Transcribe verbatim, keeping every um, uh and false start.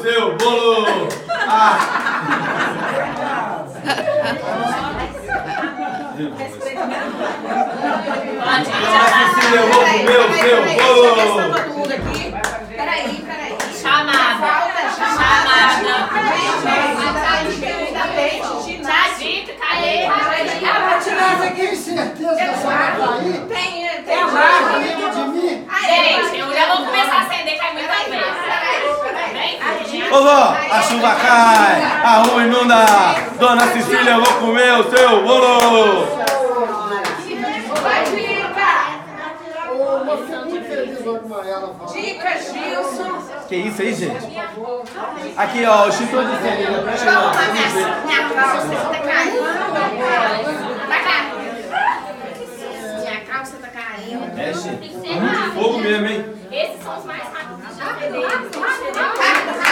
o seu bolo! Ah. Dona Cecília, eu vou comer o seu bolo! Todo mundo aqui. Peraí, peraí. Chamada. Chamada. Já dito, cadê? Vai tirar essa aqui, certeza que essa vai cair. Tem, É tem. a barra dentro de mim. Gente, eu já vou começar a acender, cai muita vez. Vem, Ô vó, a chuva cai, a rua inunda. Dona Cecília, eu vou comer o seu bolo! Dicas, Gilson. Que isso aí, gente? Aqui, ó, o Chico de Cecília. Deixa eu arrumar minha, minha calça, tá caindo. Tá caindo. Minha calça tá caindo. É, Chico. Muito fogo mesmo, hein? Esses são os mais rápidos. Já Rápido, rápido.